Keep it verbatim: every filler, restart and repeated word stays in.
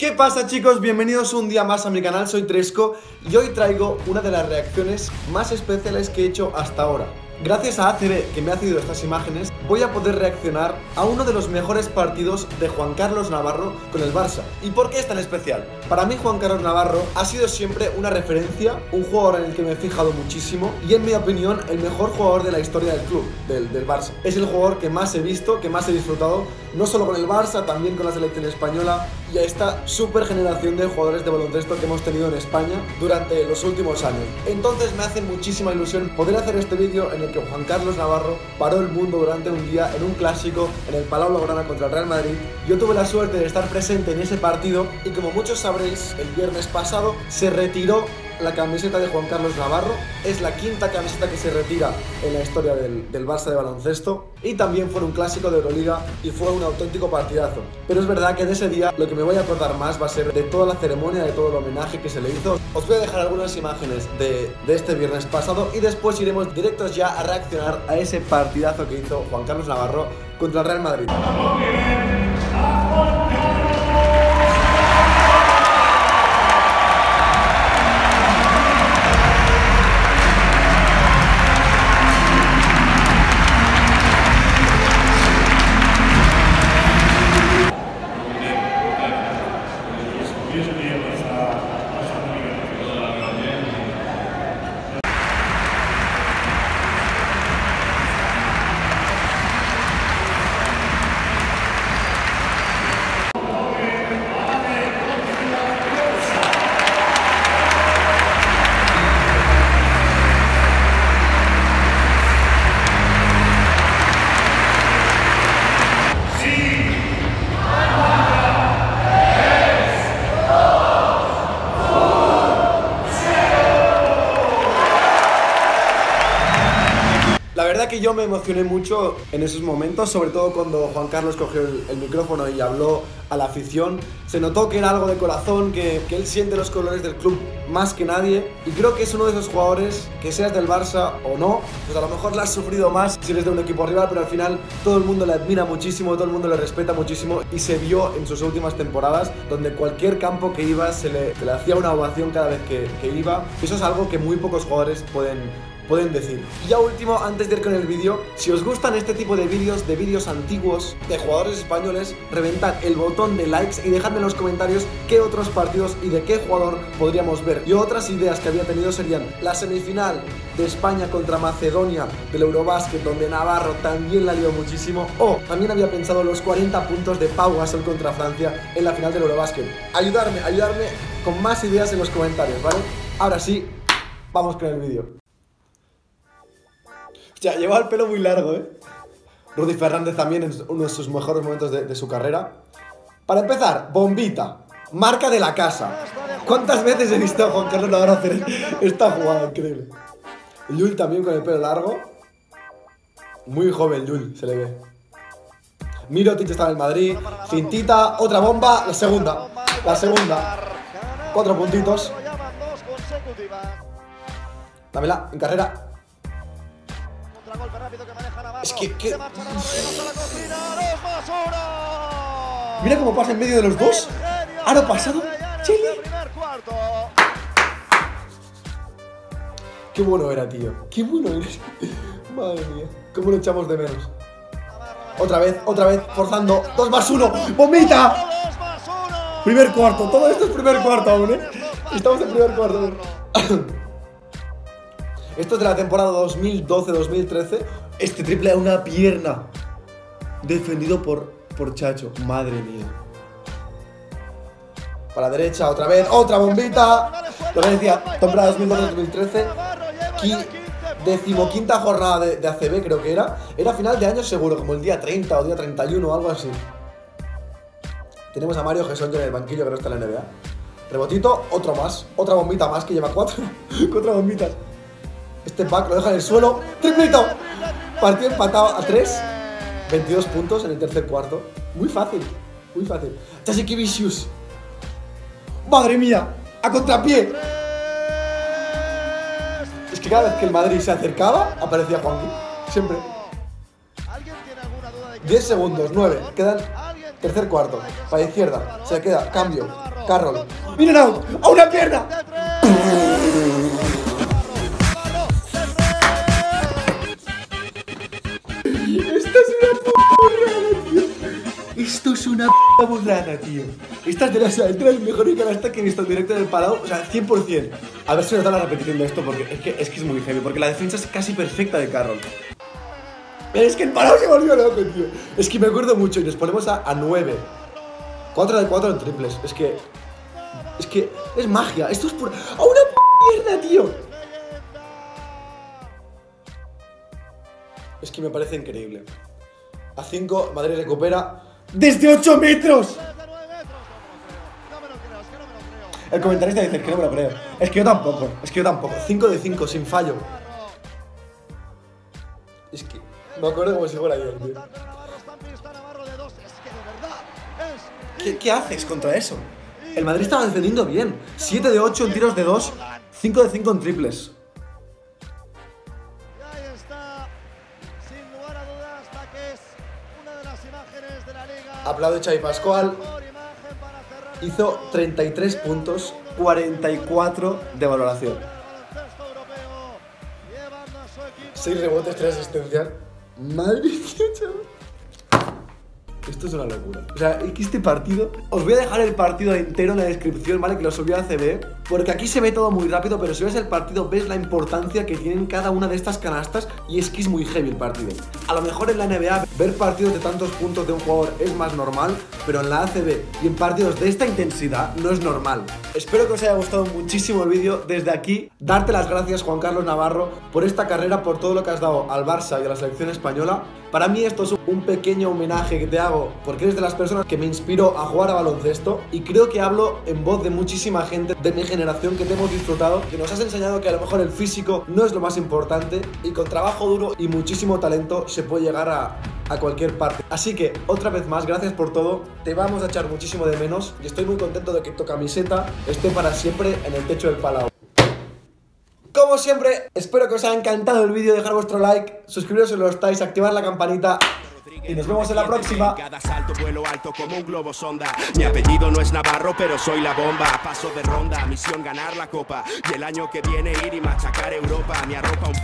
¿Qué pasa, chicos? Bienvenidos un día más a mi canal, soy Tresco y hoy traigo una de las reacciones más especiales que he hecho hasta ahora. Gracias a A C B, que me ha cedido estas imágenes, voy a poder reaccionar a uno de los mejores partidos de Juan Carlos Navarro con el Barça. ¿Y por qué es tan especial? Para mí Juan Carlos Navarro ha sido siempre una referencia, un jugador en el que me he fijado muchísimo y, en mi opinión, el mejor jugador de la historia del club, del, del Barça. Es el jugador que más he visto, que más he disfrutado, no solo con el Barça, también con la selección española y a esta super generación de jugadores de baloncesto que hemos tenido en España durante los últimos años. Entonces me hace muchísima ilusión poder hacer este vídeo en el que Juan Carlos Navarro paró el mundo durante un día en un clásico en el Palau Blaugrana contra el Real Madrid. Yo tuve la suerte de estar presente en ese partido y, como muchos sabréis, el viernes pasado se retiró la camiseta de Juan Carlos Navarro. Es la quinta camiseta que se retira en la historia del, del Barça de baloncesto, y también fue un clásico de Euroliga y fue un auténtico partidazo. Pero es verdad que de ese día lo que me voy a acordar más va a ser de toda la ceremonia, de todo el homenaje que se le hizo. Os voy a dejar algunas imágenes de, de este viernes pasado y después iremos directos ya a reaccionar a ese partidazo que hizo Juan Carlos Navarro contra el Real Madrid. La verdad que yo me emocioné mucho en esos momentos, sobre todo cuando Juan Carlos cogió el, el micrófono y habló a la afición. Se notó que era algo de corazón, que, que él siente los colores del club más que nadie, y creo que es uno de esos jugadores que, seas del Barça o no, pues a lo mejor la has sufrido más si eres de un equipo rival, pero al final todo el mundo le admira muchísimo, todo el mundo le respeta muchísimo, y se vio en sus últimas temporadas, donde cualquier campo que iba se le, se le hacía una ovación cada vez que, que iba. Eso es algo que muy pocos jugadores pueden pueden decir. Y ya último, antes de ir con el vídeo, si os gustan este tipo de vídeos, de vídeos antiguos de jugadores españoles, reventad el botón de likes y dejadme en los comentarios qué otros partidos y de qué jugador podríamos ver. Yo otras ideas que había tenido serían la semifinal de España contra Macedonia del Eurobasket, donde Navarro también la lió muchísimo, o también había pensado los cuarenta puntos de Pau Gasol contra Francia en la final del Eurobasket. Ayudarme, ayudarme con más ideas en los comentarios, ¿vale? Ahora sí, vamos con el vídeo. Ya, lleva el pelo muy largo, ¿eh? Rudy Fernández también en uno de sus mejores momentos de, de su carrera. Para empezar, bombita, marca de la casa. ¿Cuántas veces he visto a Juan Carlos Navarro hacer esta jugada? Increíble. Llull también con el pelo largo. Muy joven Llull, se le ve. Mirotic está en el Madrid. Cintita, otra bomba, la segunda. La segunda. Cuatro puntitos. Dámela, en carrera. Es que, que... Mira cómo pasa en medio de los dos. Aro pasado. Chile. Qué bueno era, tío. Qué bueno eres. Madre mía. Cómo lo echamos de menos. Otra vez, otra vez, forzando. Dos más uno. ¡Bombita! Primer cuarto. Todo esto es primer cuarto aún, ¿eh? Estamos en primer cuarto. Esto es de la temporada dos mil doce dos mil trece. Este triple a una pierna. Defendido por, por Chacho. Madre mía. Para la derecha, otra vez. ¡Otra bombita! Lo que decía, temporada dos mil doce dos mil trece. Decimoquinta jornada de, de A C B, creo que era. Era final de año seguro, como el día treinta o día treinta y uno o algo así. Tenemos a Mario Gesson en el banquillo, que no está en la N B A. Rebotito, otro más. Otra bombita más, que lleva cuatro. Cuatro bombitas. Este back lo deja en el suelo. ¡Triplito! Partido empatado a tres. veintidós puntos en el tercer cuarto. Muy fácil, muy fácil. Jassikevicius. ¡Madre mía! ¡A contrapié! Es que cada vez que el Madrid se acercaba, aparecía Juanqui. Siempre. diez segundos, nueve. Quedan tercer cuarto. Para la izquierda. Se queda. Cambio. Carroll. ¡Miren out! ¡A una pierna! Esto es una puta burrada, tío. Esto es una puta burrada, tío. Esta es de las, de las mejores canastas que he visto en directo en el Palau. O sea, cien por cien. A ver si nos da la repetición de esto, porque es que es, que es muy heavy. Porque la defensa es casi perfecta de Carroll. Pero es que el Palau se volvió loco, tío. Es que me acuerdo mucho y nos ponemos a, a nueve. cuatro de cuatro en triples. Es que... Es que... Es magia. Esto es pura... ¡A una puta mierda, tío! Es que me parece increíble. A cinco, Madrid recupera desde ocho metros. El comentarista dice que no me lo creo. Es que yo tampoco, es que yo tampoco. cinco de cinco, sin fallo. Es que me acuerdo como si fuera ayer, tío. ¿Qué, ¿Qué haces contra eso? El Madrid estaba defendiendo bien. siete de ocho en tiros de dos, cinco de cinco en triples. Aplaude Xavi Pascual. Hizo treinta y tres puntos, cuarenta y cuatro de valoración. seis rebotes, tres asistencias. Madre mía, chaval. Esto es una locura. O sea, es que este partido... Os voy a dejar el partido entero en la descripción, ¿vale? Que lo subí a C B. Porque aquí se ve todo muy rápido, pero si ves el partido ves la importancia que tienen cada una de estas canastas. Y es que es muy heavy el partido. A lo mejor en la N B A ver partidos de tantos puntos de un jugador es más normal, pero en la A C B y en partidos de esta intensidad no es normal. Espero que os haya gustado muchísimo el vídeo. Desde aquí, darte las gracias, Juan Carlos Navarro, por esta carrera, por todo lo que has dado al Barça y a la selección española. Para mí esto es un pequeño homenaje que te hago porque eres de las personas que me inspiró a jugar a baloncesto y creo que hablo en voz de muchísima gente de mi generación que te hemos disfrutado, que nos has enseñado que a lo mejor el físico no es lo más importante y con trabajo duro y muchísimo talento se puede llegar a, a cualquier parte. Así que, otra vez más, gracias por todo, te vamos a echar muchísimo de menos y estoy muy contento de que tu camiseta esté para siempre en el techo del Palau. Como siempre, espero que os haya encantado el vídeo, dejar vuestro like, suscribiros si lo estáis, activar la campanita y nos vemos en la próxima. Cada salto vuelo alto como un globo sonda. Mi apellido no es Navarro, pero soy la bomba. Paso de ronda, misión ganar la copa y el año que viene ir y machacar Europa. Mi arropa un